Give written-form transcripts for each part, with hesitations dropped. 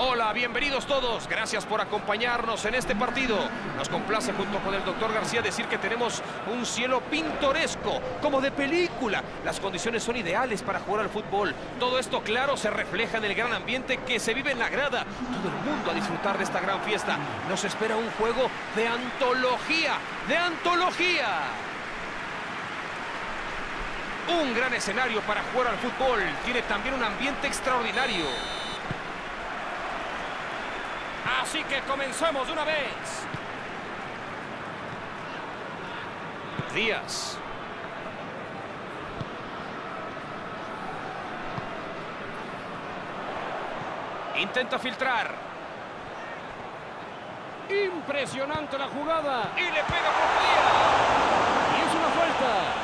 Hola, bienvenidos todos. Gracias por acompañarnos en este partido. Nos complace junto con el doctor García decir que tenemos un cielo pintoresco, como de película. Las condiciones son ideales para jugar al fútbol. Todo esto, claro, se refleja en el gran ambiente que se vive en la grada. Todo el mundo a disfrutar de esta gran fiesta. Nos espera un juego de antología, ¡de antología! Un gran escenario para jugar al fútbol. Tiene también un ambiente extraordinario. Así que comencemos de una vez. Díaz. Intenta filtrar. Impresionante la jugada. Y le pega por Díaz. Y es una falta.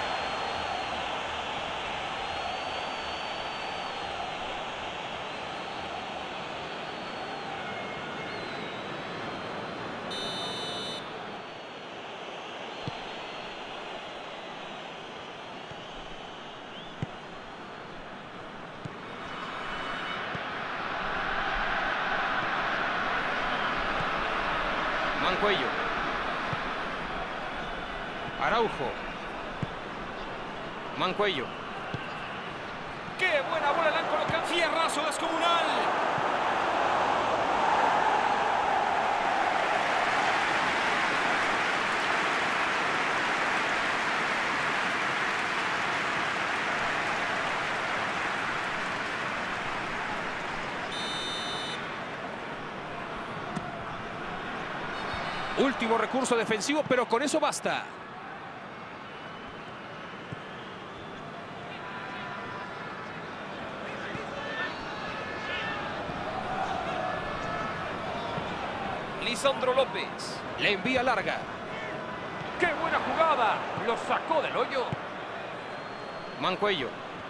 Mancuello. Araujo. Mancuello. ¡Qué buena bola la han colocado! ¡Fierrazo descomunal! Último recurso defensivo, pero con eso basta. Lisandro López. Le envía larga. ¡Qué buena jugada! Lo sacó del hoyo. Mancuello.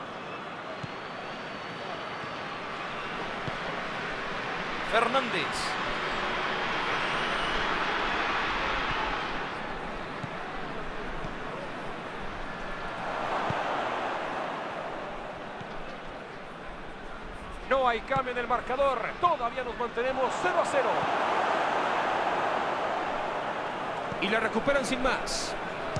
Fernández. No hay cambio en el marcador. Todavía nos mantenemos 0-0. Y la recuperan sin más.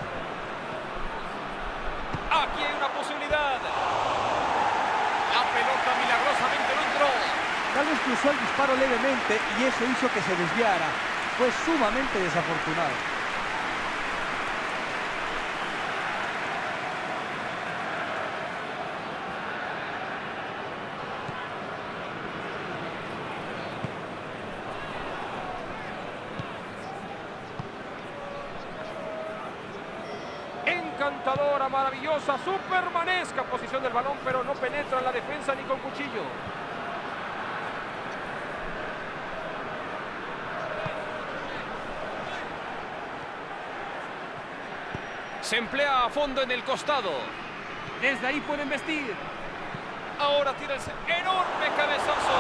Aquí hay una posibilidad. La pelota milagrosamente no entró. Tal vez cruzó el disparo levemente y eso hizo que se desviara. Fue sumamente desafortunado. Encantadora, maravillosa, supermanesca posición del balón, pero no penetra en la defensa ni con cuchillo. Se emplea a fondo en el costado. Desde ahí pueden vestir. Ahora tira el enorme cabezazo.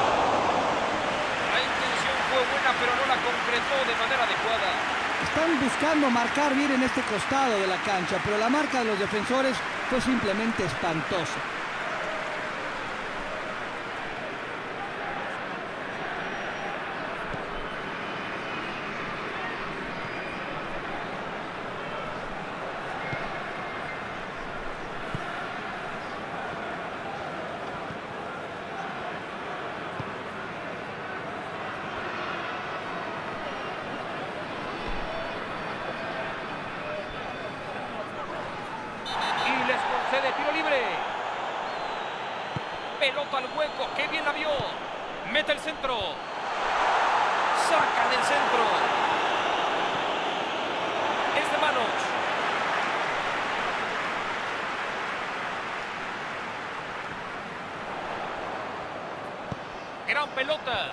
La intención fue buena, pero no la concretó de manera adecuada. Están buscando marcar bien en este costado de la cancha, pero la marca de los defensores fue simplemente espantosa. De tiro libre. Pelota al hueco. ¡Qué bien la vio! Mete el centro. Saca del centro. Es de manos. Gran pelota.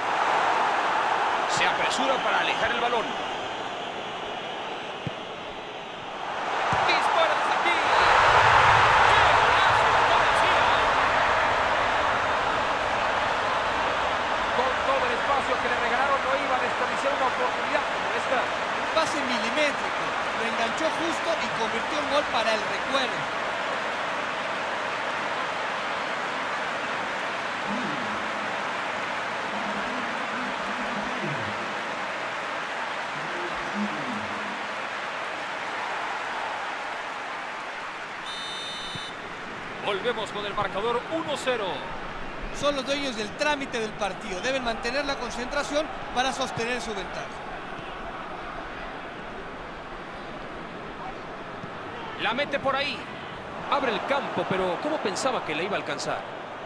Se apresura para alejar el balón. Que le regalaron no iba a desperdiciar una oportunidad como esta. Pase milimétrico, lo enganchó justo y convirtió en gol para el recuerdo. Volvemos con el marcador 1-0. Son los dueños del trámite del partido. Deben mantener la concentración para sostener su ventaja. La mete por ahí. Abre el campo, pero ¿cómo pensaba que le iba a alcanzar?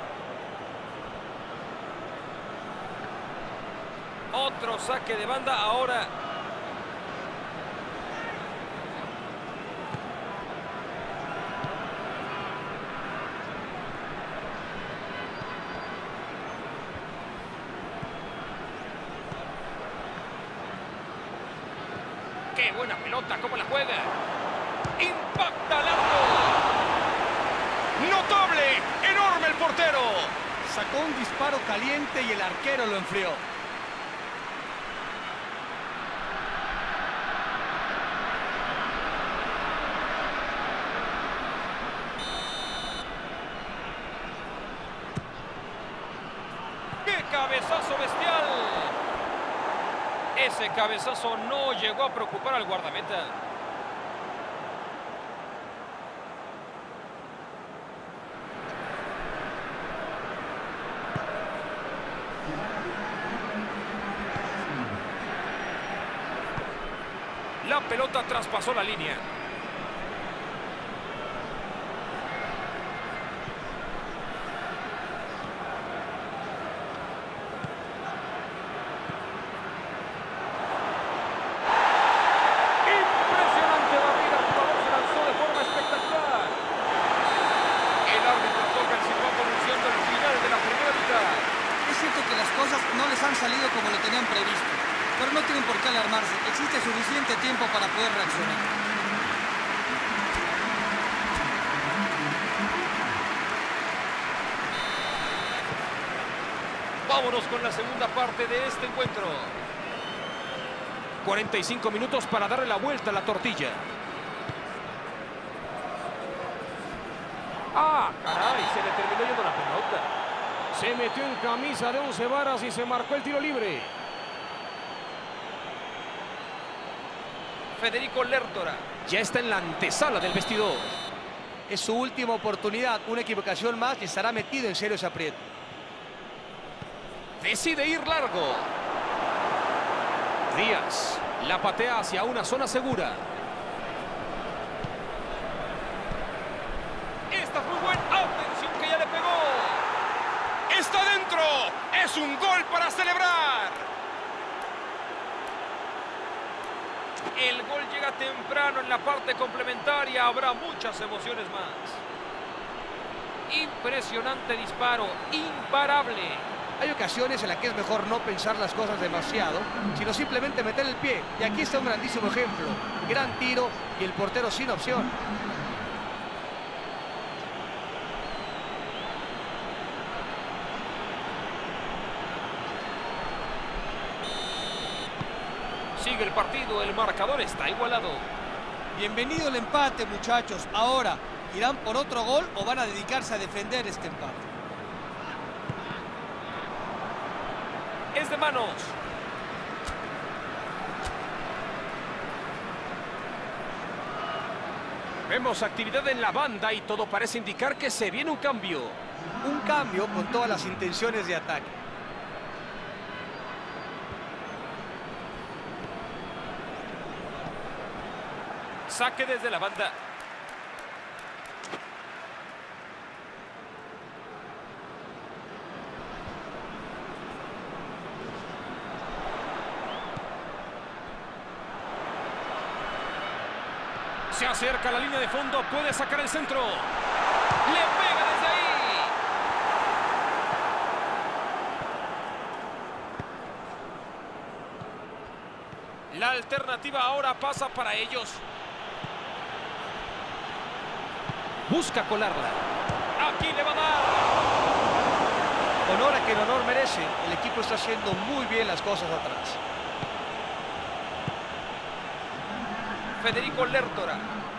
Otro saque de banda ahora. ¡Qué buena pelota! ¿Cómo la juega? ¡Impacta al arco! ¡Notable! ¡Enorme el portero! Sacó un disparo caliente y el arquero lo enfrió. ¡Qué cabezazo bestial! Ese cabezazo no llegó a preocupar al guardameta. La pelota traspasó la línea. No les han salido como lo tenían previsto, pero no tienen por qué alarmarse. Existe suficiente tiempo para poder reaccionar. Vámonos con la segunda parte de este encuentro. 45 minutos para darle la vuelta a la tortilla. ¡Ah, caray! Se le terminó yendo la pelota. Se metió en camisa de 11 varas y se marcó el tiro libre. Federico Lertora ya está en la antesala del vestidor. Es su última oportunidad. Una equivocación más y estará metido en serios aprietos. Decide ir largo. Díaz la patea hacia una zona segura. Esta es muy buena. ¡Atención que ya le pegó! ¡Está dentro! ¡Es un gol para celebrar! El gol llega temprano en la parte complementaria. Habrá muchas emociones más. Impresionante disparo. Imparable. Hay ocasiones en las que es mejor no pensar las cosas demasiado, sino simplemente meter el pie. Y aquí está un grandísimo ejemplo. Gran tiro y el portero sin opción. Sigue el partido, el marcador está igualado. Bienvenido el empate, muchachos. Ahora, ¿irán por otro gol o van a dedicarse a defender este empate? Es de manos. Vemos actividad en la banda y todo parece indicar que se viene un cambio. Un cambio con todas las intenciones de ataque. Saque desde la banda. Se acerca a la línea de fondo, puede sacar el centro. Le pega desde ahí. La alternativa ahora pasa para ellos. Busca colarla. Aquí le va a dar. Honor a quien honor merece. El equipo está haciendo muy bien las cosas atrás. Federico Lertora.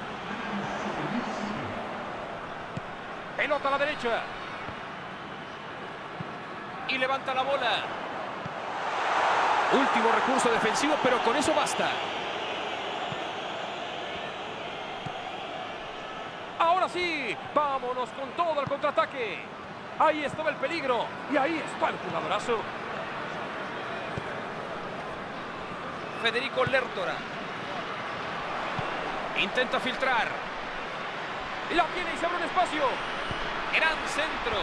Pelota a la derecha. Y levanta la bola. Último recurso defensivo, pero con eso basta. Ahora sí, vámonos con todo el contraataque. Ahí estaba el peligro y ahí está el jugadorazo. Federico Lertora. Intenta filtrar. La tiene y se abre un espacio. Gran centro.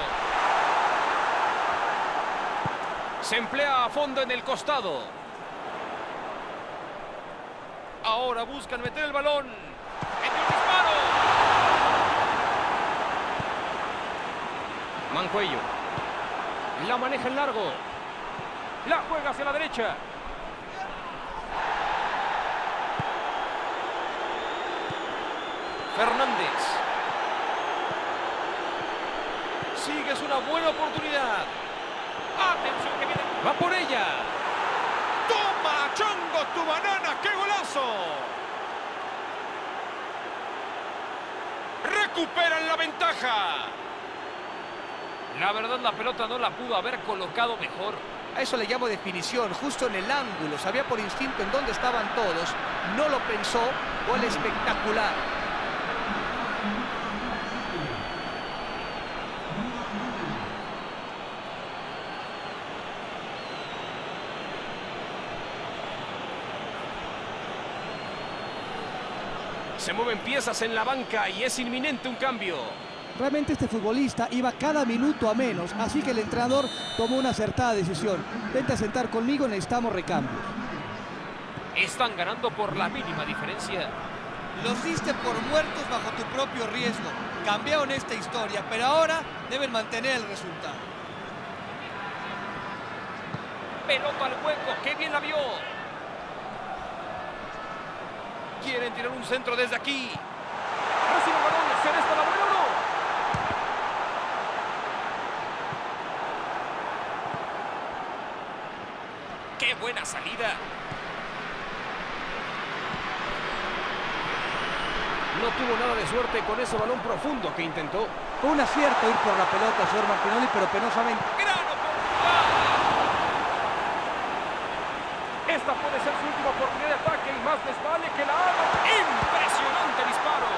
Se emplea a fondo en el costado. Ahora buscan meter el balón. ¡Mete un disparo! Mancuello. La maneja en largo. La juega hacia la derecha. Fernández. Sigue, es una buena oportunidad. Atención que viene. Va por ella. ¡Toma, Chongo, tu banana! ¡Qué golazo! Recuperan la ventaja. La verdad, la pelota no la pudo haber colocado mejor. A eso le llamo definición, justo en el ángulo. Sabía por instinto en dónde estaban todos. No lo pensó. Gol espectacular. Se mueven piezas en la banca y es inminente un cambio. Realmente este futbolista iba cada minuto a menos, así que el entrenador tomó una acertada decisión. Vente a sentar conmigo, necesitamos recambios. Están ganando por la mínima diferencia. Los diste por muertos bajo tu propio riesgo. Cambiaron esta historia, pero ahora deben mantener el resultado. Pelota al hueco, qué bien la vio. Quieren tirar un centro desde aquí. Recibe el balón, ¿será esta la buena o no? ¡Qué buena salida! No tuvo nada de suerte con ese balón profundo que intentó. Fue un acierto ir por la pelota, señor Martinoli, pero penosamente. ¡Gran oportunidad! Esta puede ser su última oportunidad de ataque y más les vale que la haga. ¡Impresionante disparo!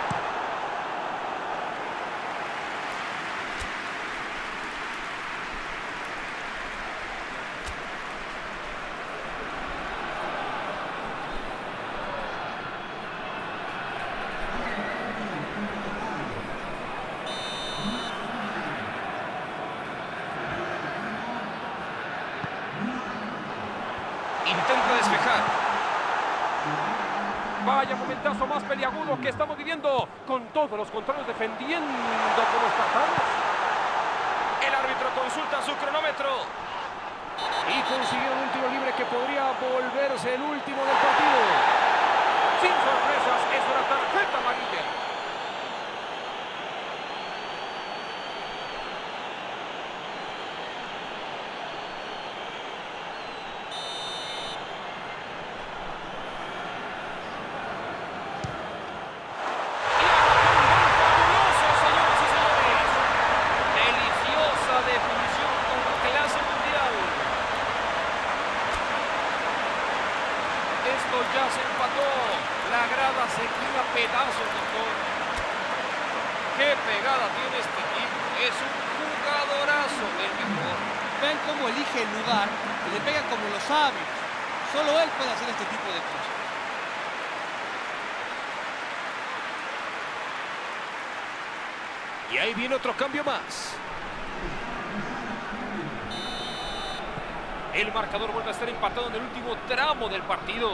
Intenta despejar. Vaya momentazo más peliagudo que estamos viviendo, con todos los contrarios defendiendo como espartanos. El árbitro consulta su cronómetro. Y consiguieron un tiro libre que podría volverse el último del partido. Sin sorpresas, es una tarjeta amarilla. Esto ya se empató. La grada se queda a pedazos, doctor. Qué pegada tiene este equipo. Es un jugadorazo, el mejor. Ven cómo elige el lugar y le pega como los sabios. Solo él puede hacer este tipo de cosas. Y ahí viene otro cambio más. El marcador vuelve a estar empatado en el último tramo del partido.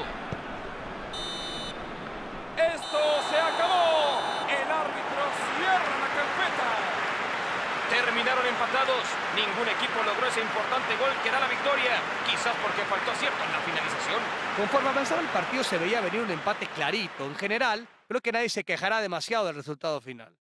¡Esto se acabó! El árbitro cierra la carpeta. Terminaron empatados. Ningún equipo logró ese importante gol que da la victoria. Quizás porque faltó acierto en la finalización. Conforme avanzaba el partido se veía venir un empate clarito. En general, creo que nadie se quejará demasiado del resultado final.